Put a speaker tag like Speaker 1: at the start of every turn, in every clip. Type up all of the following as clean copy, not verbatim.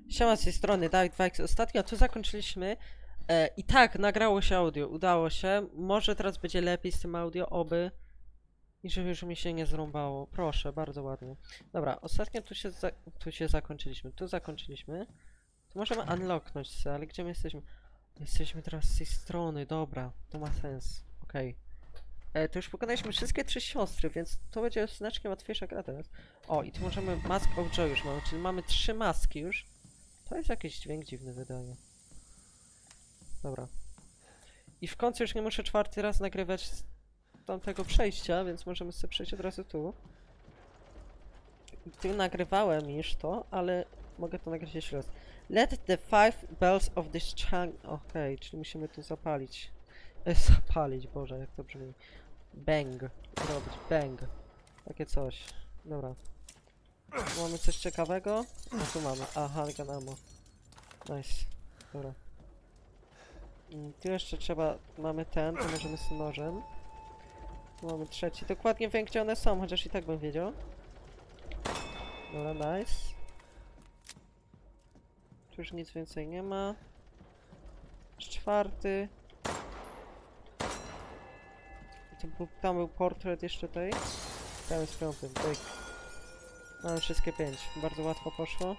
Speaker 1: Siema, z tej strony Dawid Wajks. Ostatnio tu zakończyliśmy i tak, nagrało się audio, udało się. Może teraz będzie lepiej z tym audio, oby. I żeby już mi się nie zrąbało. Proszę, bardzo ładnie. Dobra, ostatnio tu się zakończyliśmy. Tu zakończyliśmy. Tu możemy unlocknąć się, ale gdzie my jesteśmy? Jesteśmy teraz z tej strony, dobra, to ma sens. Okej. To już pokonaliśmy wszystkie 3 siostry, więc to będzie znacznie łatwiejsza gra teraz. O, i tu możemy Mask of Joy już mamy, czyli mamy 3 maski już. To jest jakiś dźwięk dziwny, wydaje. Dobra. I w końcu już nie muszę 4. raz nagrywać z tamtego przejścia, więc możemy sobie przejść od razu tu. Tu nagrywałem już to, ale mogę to nagrać jeszcze raz. Let the 5 bells of this chang... Okej, czyli musimy tu zapalić. Zapalić, Boże, jak to brzmi. Bang. Zrobić bang. Takie coś. Dobra. Tu mamy coś ciekawego? No tu mamy. Aha, gun ammo. Nice. Dobra. Tu jeszcze trzeba... Mamy ten, to możemy z nożem. Tu mamy 3. Dokładnie wiem, gdzie one są, chociaż i tak bym wiedział. Dobra, nice. Tu już nic więcej nie ma. 4. Tam był portret jeszcze tej. Tam jest 5. Byk. Mamy wszystkie 5. Bardzo łatwo poszło.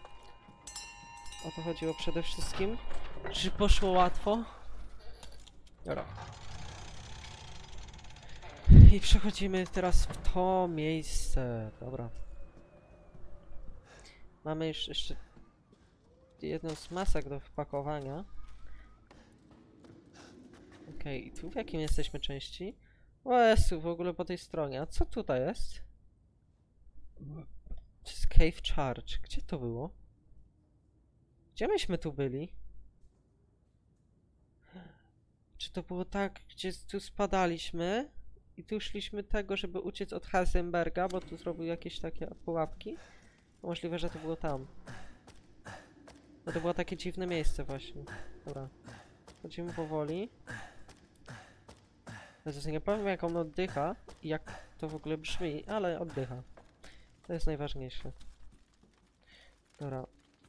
Speaker 1: O to chodziło przede wszystkim. Czy poszło łatwo? Dobra. I przechodzimy teraz w to miejsce. Dobra. Mamy już jeszcze jedną z masek do wpakowania. Okej, i tu w jakim jesteśmy części? O Jezu, w ogóle po tej stronie. A co tutaj jest? To jest Cave Charge. Gdzie to było? Gdzie myśmy tu byli? Czy to było tak, gdzie tu spadaliśmy i tu szliśmy tego, żeby uciec od Heisenberga, bo tu zrobił jakieś takie pułapki? Możliwe, że to było tam. No to było takie dziwne miejsce właśnie. Dobra. Chodzimy powoli. Nie powiem, jak on oddycha i jak to w ogóle brzmi, ale oddycha. To jest najważniejsze. Dobra.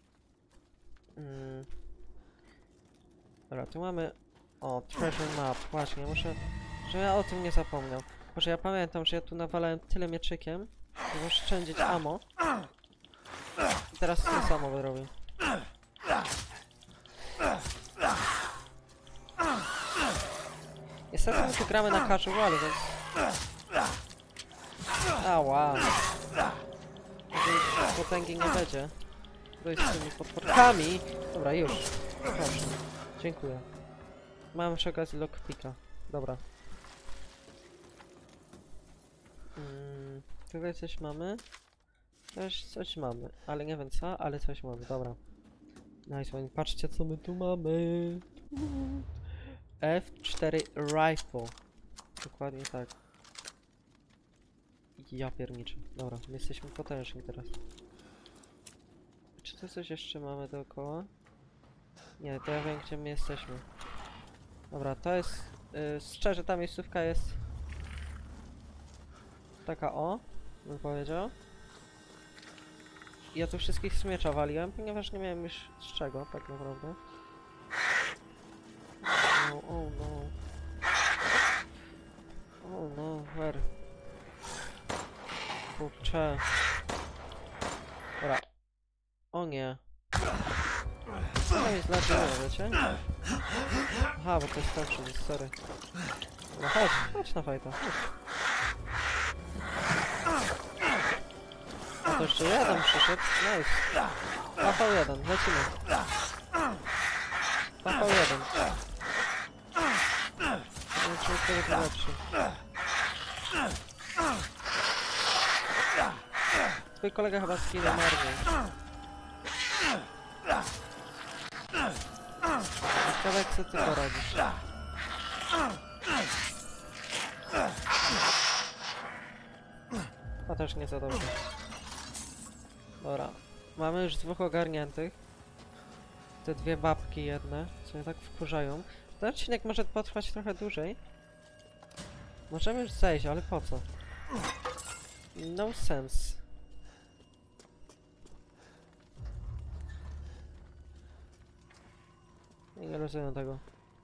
Speaker 1: Dobra, tu mamy... O, treasure map. Właśnie, muszę... Że ja o tym nie zapomniał. Może ja pamiętam, że ja tu nawalałem tyle mieczykiem, żeby oszczędzić ammo. I teraz to samo robię. Niestety my tu gramy na casualu, więc... Ała. Jeżeli potęgi nie będzie. Dojść z tymi potworkami. Dobra, już. Proszę. Dziękuję. Mam przy okazji lockpicka. Dobra. Tutaj coś mamy. Też coś mamy. Ale nie wiem co, ale coś mamy. Dobra. Nice one. Patrzcie co my tu mamy. F4 rifle. Dokładnie tak. Ja pierniczę. Dobra, my jesteśmy potężni teraz. Czy to coś jeszcze mamy dookoła? Nie, to ja wiem gdzie my jesteśmy. Dobra, to jest... szczerze, ta miejscówka jest... taka o, bym powiedział. Ja tu wszystkich z miecza waliłem, ponieważ nie miałem już z czego, tak naprawdę. No, oh no. Oh no, where? Kurczę. Dobra. O nie. Co tam jest dla ciebie, wiecie? Aha, bo to jest tam przecież, sorry. No chodź na fajta, chodź. A to jeszcze jeden przyszedł, nice. PV1, lecimy. PV1. Zobaczymy, kto będzie lepszy. Twój kolega chyba skinął marnie. Ciekawe jak sobie ty poradzisz. A też nie za dobrze. Dobra. Mamy już 2 ogarniętych. Te 2 babki jedne, co mnie tak wkurzają. Ten odcinek może potrwać trochę dłużej. Możemy już zejść, ale po co? No sense. Nie rozumiem tego.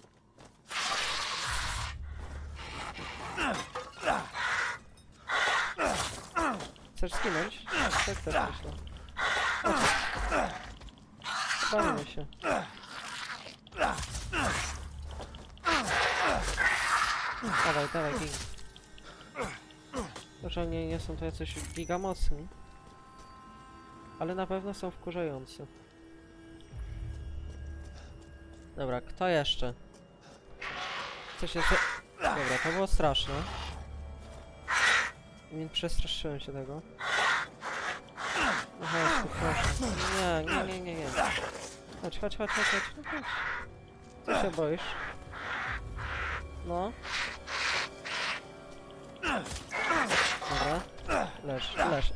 Speaker 1: Chcesz skinąć? Tak też myślę. Bawimy się. Dawaj, dawaj, gin. Może oni nie są to jacyś giga mocni. Ale na pewno są wkurzający. Dobra, kto jeszcze? Co się... Dobra, to było straszne. Nie przestraszyłem się tego. Aha, proszę. Nie. Chodź. No chodź. Co się boisz? No. Dobra. Leż.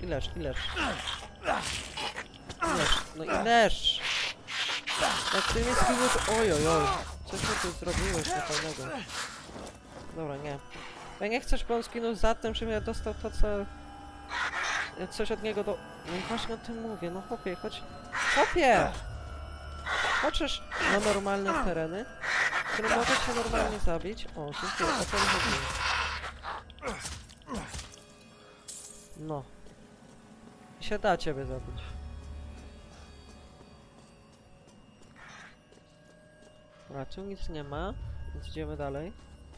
Speaker 1: No i leż! Jak ty mnie skiniesz... Ojojoj. Co ty tu zrobiłeś fajnego? Dobra, nie. Ja nie chcesz, bo on skinął za tym, żebym ja dostał to, co... Ja coś od niego do... No i właśnie o tym mówię, no chłopie, chodź... Chłopie! Chodźesz na normalne tereny, które mogę się normalnie zabić. O, dziękuję, o to mi chodziło. No. I się da ciebie zabić. Dobra, tu nic nie ma, więc idziemy dalej.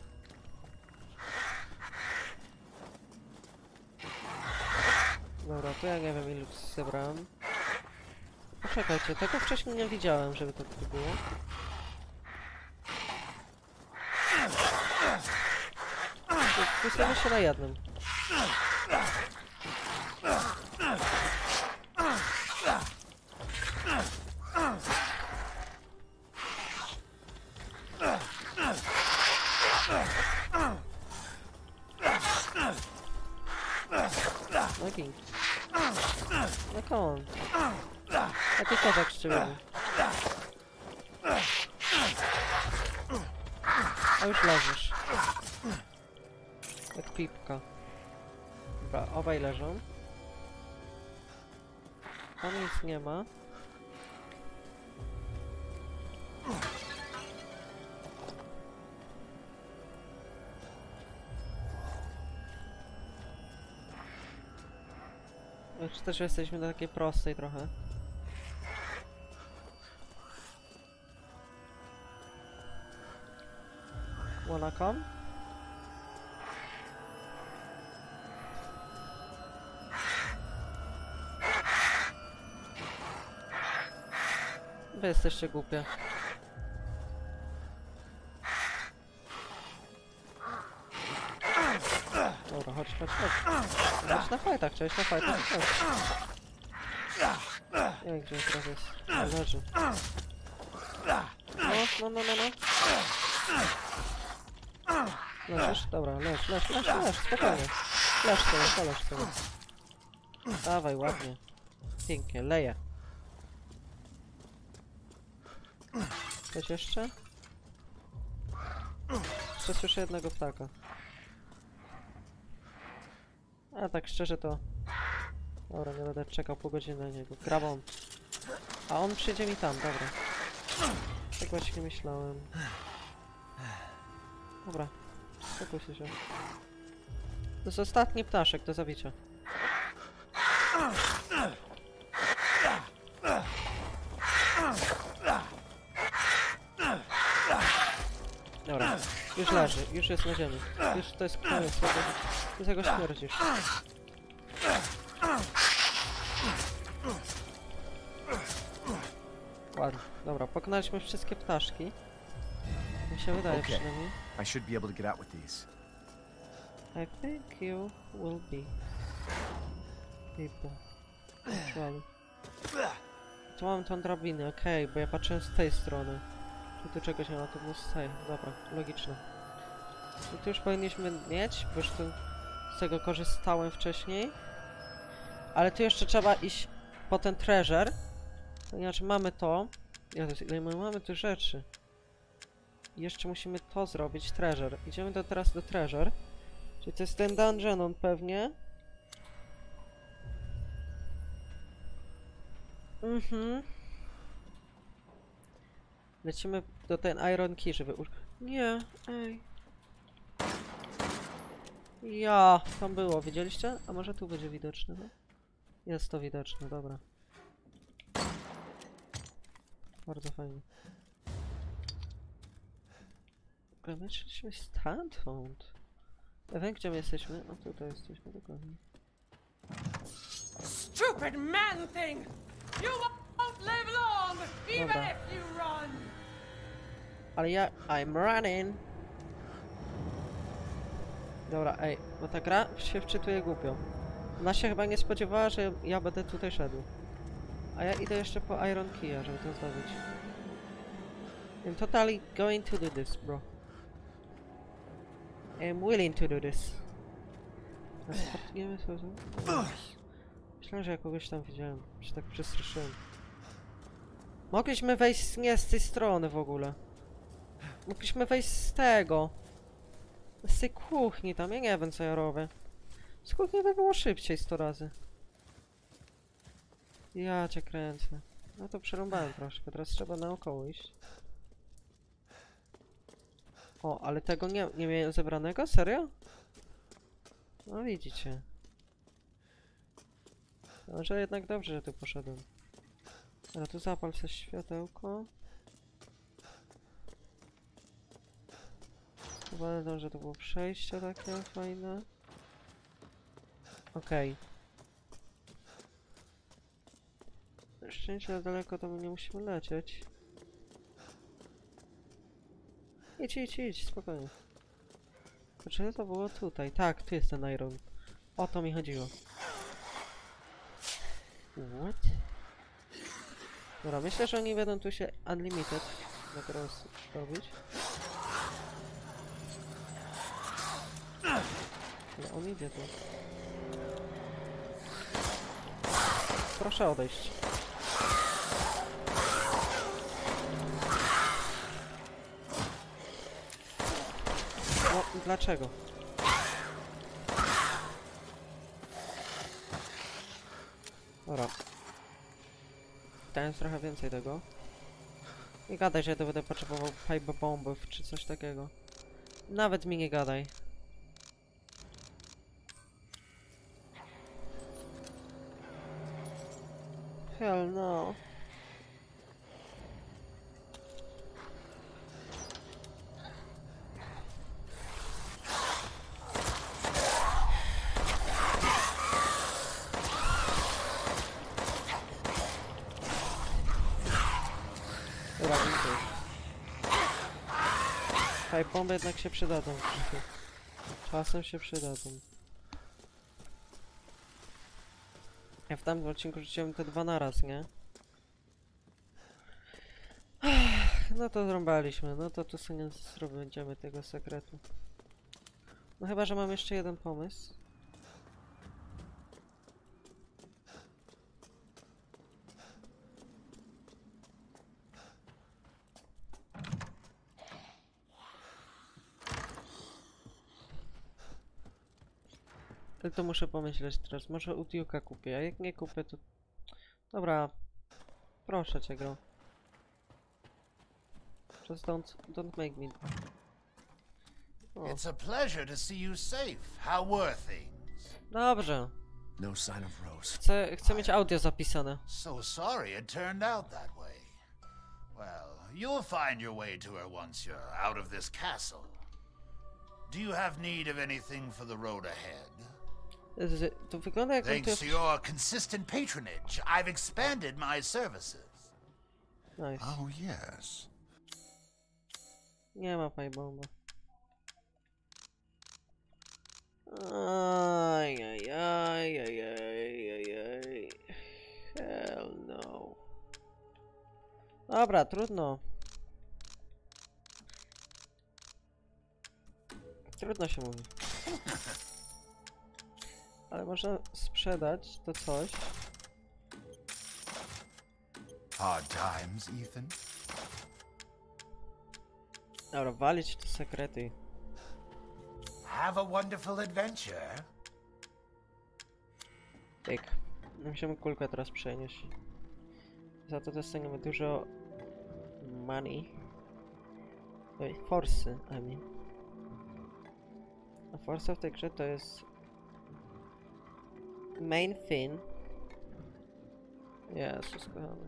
Speaker 1: Dobra, to ja nie wiem, ilu zebrałem. Poczekajcie, tego wcześniej nie widziałem, żeby to tu było. Wpisujemy się na jednym. No i no come on. Jaki kozak z ciebie był. A już leżysz. Jak pipka. Dobra, obaj leżą. Tam nic nie ma. Czy też jesteśmy na takiej prostej trochę. Wanna come? Wy jesteście głupie. Dobra, chodź. Chodź na fajtach, chciałeś na fajtach, chodź. Nie wiem, gdzie teraz jest. A, leży. No. Leżysz? Dobra, leż, spokojnie. Leż sobie. Dawaj, ładnie. Pięknie, leje. Coś jeszcze? Jeszcze słyszę jednego ptaka. A tak szczerze to... Dobra, nie będę czekał pół godziny na niego. Grabą. A on przyjdzie mi tam, dobra. Tak właśnie myślałem. Dobra, spokój się. To jest ostatni ptaszek do zabicia. Dobra, już leży, już jest na ziemi. Już to jest koniec, do tego śmierdzisz. Ładnie, dobra, pokonaliśmy wszystkie ptaszki. Mi się wydaje przynajmniej.
Speaker 2: I should be able to get out with these.
Speaker 1: I think you will be people. Actually. Tu mamy tą drabinę, okej, bo ja patrzyłem z tej strony. Tu czegoś nie ma, to było z tej. Dobra, logiczne. I tu już powinniśmy mieć, bo już tu z tego korzystałem wcześniej. Ale tu jeszcze trzeba iść po ten treasure. Ponieważ mamy to. Jezus, ile my mamy tu rzeczy. I jeszcze musimy to zrobić, treasure. Idziemy teraz do treasure. Czyli to jest ten dungeon, on pewnie. Lecimy do ten Iron Key, żeby Nie, ej. Ja, tam było, widzieliście? A może tu będzie widoczne, no? Jest to widoczne, dobra. Bardzo fajnie. Ale my szliśmy stamtąd. Wiem, gdzie my jesteśmy? O, tutaj jesteśmy, dokładnie.
Speaker 3: Stupid man thing! You won't live long, even
Speaker 1: Dobra.
Speaker 3: if you run!
Speaker 1: Ale ja... I'm running! Dobra, ej, bo ta gra się wczytuje głupio. Ona się chyba nie spodziewała, że ja będę tutaj szedł. A ja idę jeszcze po Iron Key'a, żeby to zdobyć. I'm totally going to do this, bro. I'm willing to do this. Nie wiem, co to... Myślałem, że ja kogoś tam widziałem. Się tak przestraszyłem. Mogliśmy wejść nie z tej strony w ogóle. Mogliśmy wejść z tego. Z tej kuchni tam, ja nie wiem co ja robię. Z kuchni by było szybciej 100 razy. Ja cię kręcę. No to przerąbałem troszkę, teraz trzeba naokoło iść. O, ale tego nie miałem zebranego? Serio? No widzicie. Może jednak dobrze, że tu poszedłem. Ale tu zapal sobie światełko. Uważam, że to było przejście takie fajne. Okej. Szczęście daleko to my nie musimy lecieć. Idź, spokojnie. Czy to było tutaj? Tak, tu jest ten Iron. O to mi chodziło. What? Dobra, myślę, że oni będą tu się unlimited na teraz robić. Ale on idzie tu. Proszę odejść. No, dlaczego? Dobra. Dałem trochę więcej tego. Nie gadaj, że ja to będę potrzebował pipe bombów czy coś takiego. Nawet mi nie gadaj. Hell no. Dobra, dziękuję. Pipe bomby jednak się przydadzą. Czasem się przydadzą. Ja w tamtym odcinku rzuciłem te 2 naraz, nie? No to zrąbaliśmy, no to tu sobie nie zdobędziemy tego sekretu. No chyba, że mam jeszcze jeden pomysł. Ale to muszę pomyśleć teraz, może u Duke'a kupię, a jak nie kupię to... Dobra, proszę cię go. Just don't make me... O,
Speaker 4: It's a pleasure to see you safe. How were things?
Speaker 1: dobrze.
Speaker 2: No sign of Rose.
Speaker 1: Chcę mieć audio zapisane.
Speaker 4: So sorry it turned out that way. Well, you'll find your way to her once you're out of this castle. Do you have need of anything for the road ahead?
Speaker 1: To wygląda jak
Speaker 4: Thanks to your consistent patronage, I've expanded my services.
Speaker 1: Nice.
Speaker 2: Oh, yes.
Speaker 1: Nie ma pajbomba. Ajajajajajajajaj. Hell no. Dobra, trudno. Trudno się mówi. Ale można sprzedać to coś.
Speaker 2: Hard times, Ethan.
Speaker 1: Dobra, walić te sekrety.
Speaker 4: Have a wonderful adventure.
Speaker 1: Musimy kulkę teraz przenieść. Za to dostaniemy dużo money. Oj, forsy, I mean. A forsa w tej grze to jest... main thing. Jezus, kochany.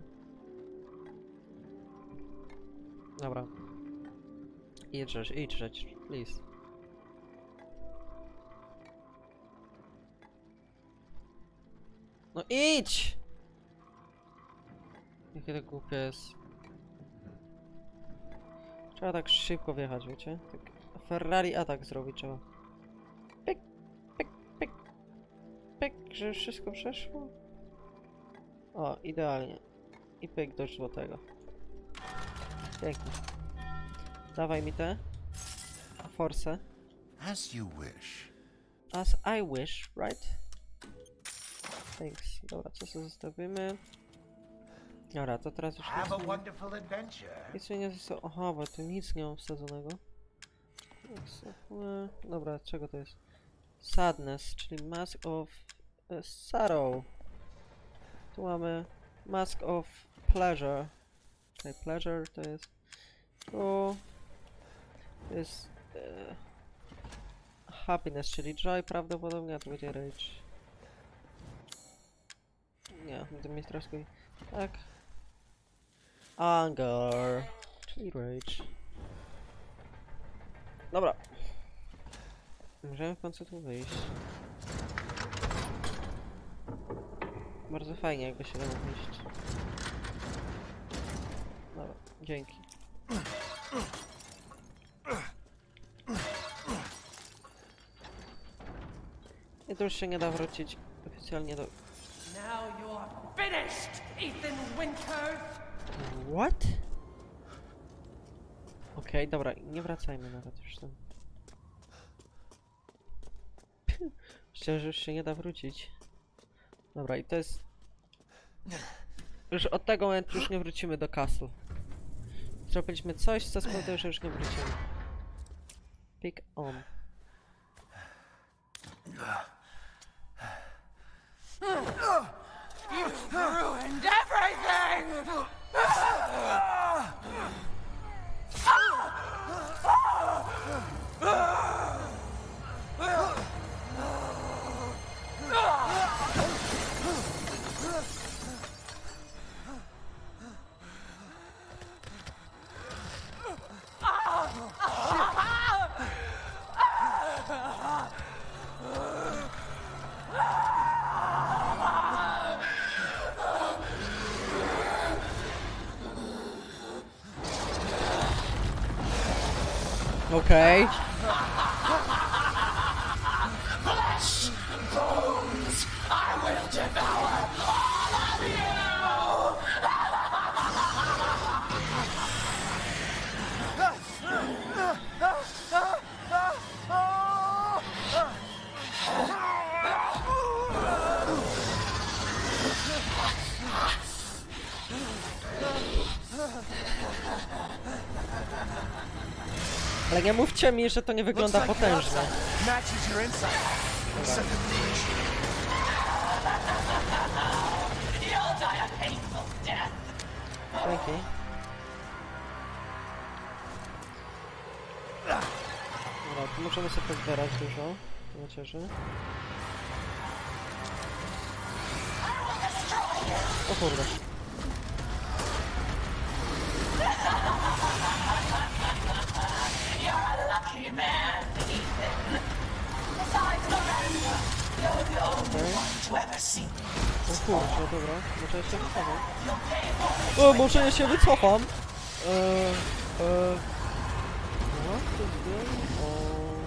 Speaker 1: Dobra. Idź rzecz, please. No idź! Jakie to głupie jest. Trzeba tak szybko wjechać, wiecie? Tak Ferrari atak zrobić trzeba. Pyk, pyk, pyk, pyk, żeby wszystko przeszło. O, idealnie. I pyk do złotego. Pięknie. Dawaj mi te. Force.
Speaker 2: As you wish.
Speaker 1: As I wish, right? Thanks. Dobra, co sobie zostawimy? Dobra, to teraz już
Speaker 4: Have a
Speaker 1: nic
Speaker 4: wonderful adventure.
Speaker 1: nie zostało. Aha, bo tu nic nie mam wsadzonego. Dobra, czego to jest? Sadness, czyli Mask of Sorrow. Tu mamy Mask of Pleasure. Tutaj Pleasure to jest... Tu... To jest... Happiness, czyli Joy prawdopodobnie, a to będzie Rage. Nie, będę mieć troszkę... Tak. Anger, czyli Rage. Dobra. Możemy w końcu tu wyjść. Bardzo fajnie, jakby się dało wyjść. Dobra, dzięki. I to już się nie da wrócić oficjalnie do...
Speaker 3: Now you're finished, Ethan Winters!
Speaker 1: What? Okej, dobra, nie wracajmy nawet już tam. Myślę, że już się nie da wrócić. Dobra, i to jest... Już od tego momentu już nie wrócimy do castle. Zrobiliśmy coś, co spowoduje, że już nie wrócimy. Pick on.
Speaker 3: You've ruined everything!
Speaker 1: Okej. Ale nie mówcie mi, że to nie wygląda potężnie.
Speaker 2: Matches your insight. Set the bridge.
Speaker 1: Dzięki. Dobra, tu możemy sobie pozbierać dużo macierzy. O kurde. O kurczę, dobra, może ja się wycofam. O, może ja się wycofam. What is going on?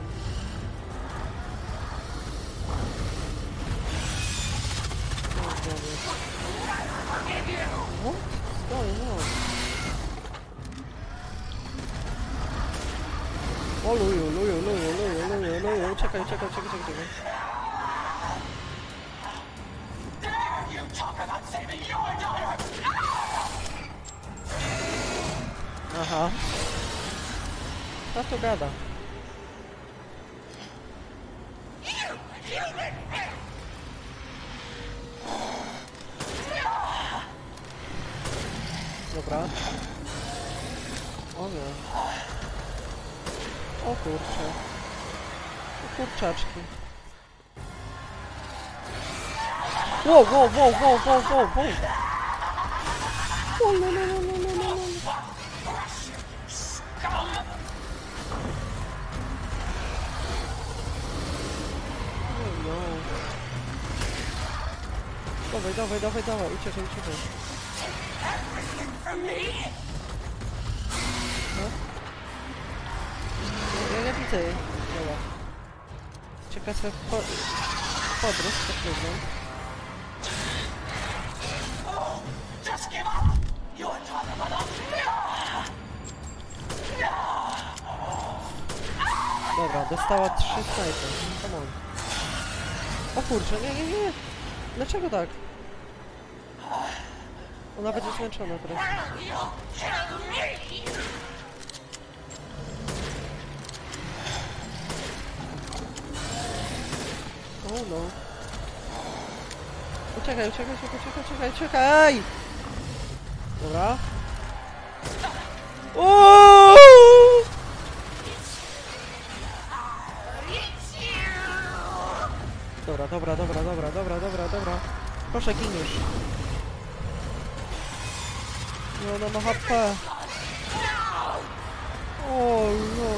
Speaker 1: What's going on? O luju, czekaj. Aha. Co to gada? Dobra. O nie. O kurczę. O kurczaczki. Wow, wow, wow, wow, wow, wow, wow. O, no, no, no, no, no, no, no. O, no. Dawaj, dawaj, dawaj, dawaj, uciekaj, uciekaj. No. Ja nie widzę jej. Dobra. Czeka sobie podróż, tak powiem. Dobra, dostała 3 snajpy. Come on. O kurczę, nie, nie, nie. Dlaczego tak? Ona będzie zmęczona teraz. O no. Uciekaj, uciekaj, uciekaj, uciekaj, uciekaj! Dobra. Uuuu! Dobra, dobra, dobra, dobra, dobra, dobra, dobra. Proszę, giniesz. No, ona ma HP. O, no.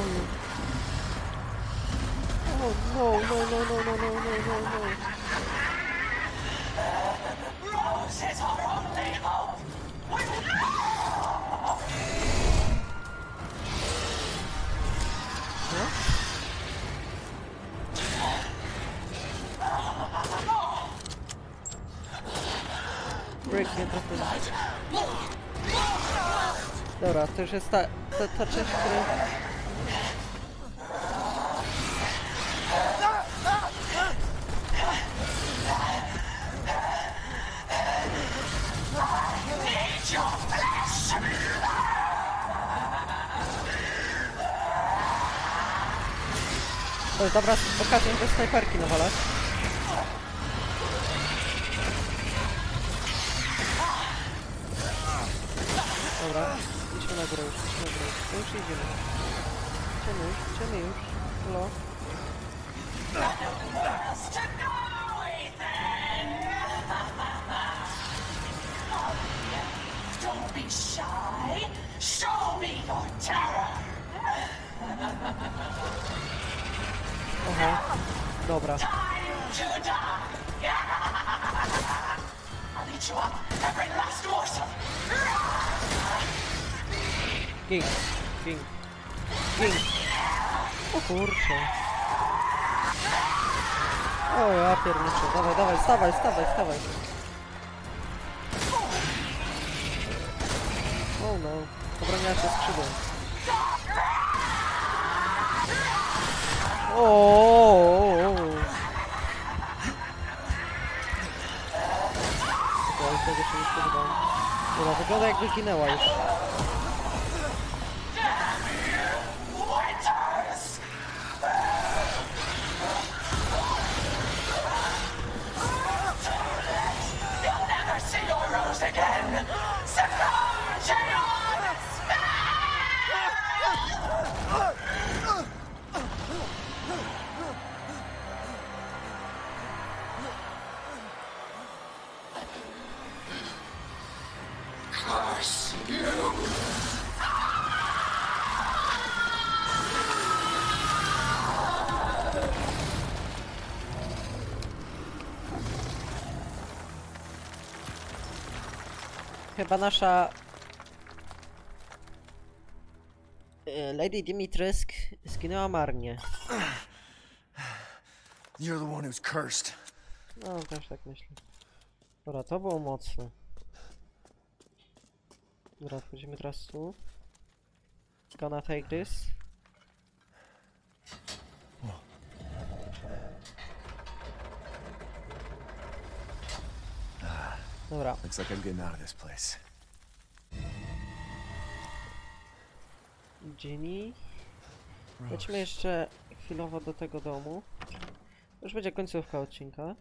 Speaker 1: O, no, no, no, no, no, no, no, no, no. Break nie trafiłem. Dobra, to już jest ta część, która... To jest dobra okazja, żeby snajperki nawalać. Dobra, idźmy na górę już, idźmy na górę. No już idziemy. Idziemy już. Halo?
Speaker 3: Don't be shy. Show me your terror.
Speaker 1: Aha, dobra.
Speaker 3: Time to die. I'll eat you up, every last morsel.
Speaker 1: Ging, ging, ging. O kurczę. O ja pierniczę. Dawaj, dawaj, stawaj, stawaj, stawaj. O no, obroniła się skrzydłem. O. Okej, tego się nie spodziewałem. Dobra, wygląda jakby ginęła już.
Speaker 3: You'll never see your rose again. Succumb to your despair. Curse you.
Speaker 1: Chyba nasza Lady Dimitrescu zginęła marnie.
Speaker 2: You're the one who's cursed.
Speaker 1: No, też tak myślę. Dobra, to było mocne. Dobra, wchodzimy teraz tu. Gonna take this. Dobra.
Speaker 2: Looks like I'm getting out of this place.
Speaker 1: Ginny. Lecimy jeszcze chwilowo do tego domu. To już będzie końcówka odcinka.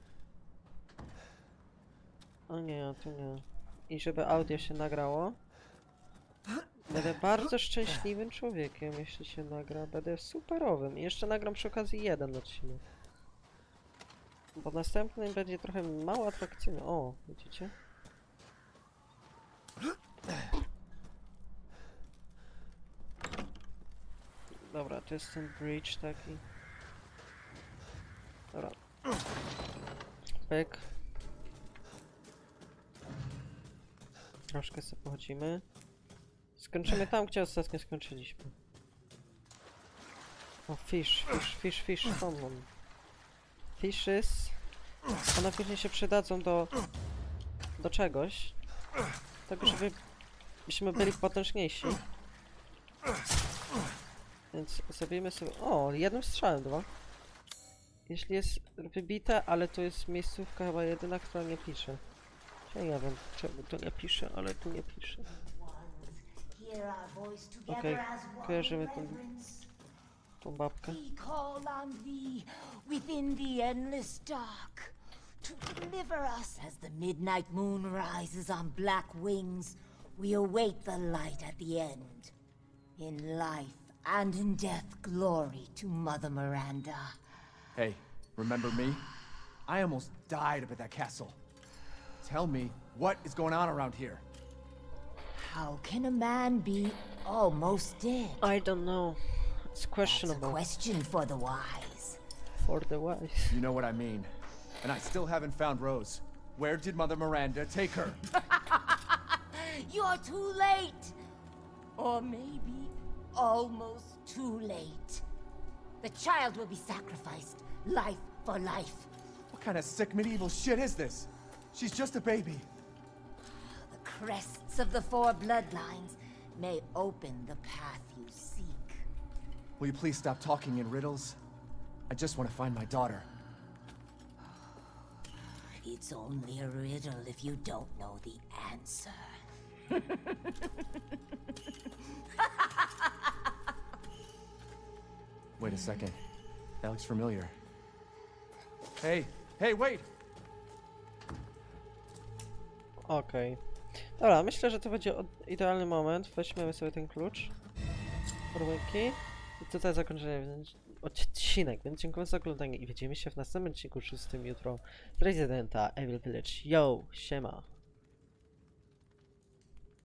Speaker 1: O nie, tu nie. I żeby audio się nagrało, Będę bardzo szczęśliwym człowiekiem, jeśli się nagra. Będę superowym. I jeszcze nagram przy okazji jeden odcinek. Bo następny będzie trochę mało atrakcyjny. O, widzicie? Dobra, to jest ten bridge taki. Dobra. Pyk. Troszkę sobie pochodzimy. Skończymy tam, gdzie ostatnio skończyliśmy. O, fish, common. Fishes. One później się przydadzą do czegoś. Tego, żebyśmy byli potężniejsi. Więc zrobimy sobie... O, jednym strzałem 2. Jeśli jest wybite, ale to jest miejscówka chyba jedyna, która nie pisze. Ja nie wiem, czemu to nie pisze, ale tu nie pisze. Okej, kojarzymy tą babkę.
Speaker 5: We call on thee within the endless dark to deliver us as the midnight moon rises on black wings. We await the light at the end. In life and in death, glory to Mother Miranda.
Speaker 6: Hey, remember me? I almost died up at that castle. Tell me, what is going on around here?
Speaker 5: How can a man be almost dead?
Speaker 1: I don't know. It's
Speaker 5: That's a
Speaker 1: questionable.
Speaker 5: question for the wise.
Speaker 1: For the wise.
Speaker 6: You know what I mean. And I still haven't found Rose. Where did Mother Miranda take her?
Speaker 5: You're too late! Or maybe almost too late. The child will be sacrificed, life for life.
Speaker 6: What kind of sick medieval shit is this? She's just a baby.
Speaker 5: The crests of the 4 bloodlines may open the path you seek.
Speaker 6: Will you please stop talking in riddles? I just want to find my daughter.
Speaker 5: It's only a riddle if you don't know the answer.
Speaker 6: Wait a second. That looks familiar. Hey, wait!
Speaker 1: Okej. Dobra, myślę, że to będzie idealny moment. Weźmiemy sobie ten klucz. Orłynki. I tutaj zakończenie odcinek, więc dziękuję za oglądanie i widzimy się w następnym odcinku 6 jutro z Residenta Evil Village. Yo, siema!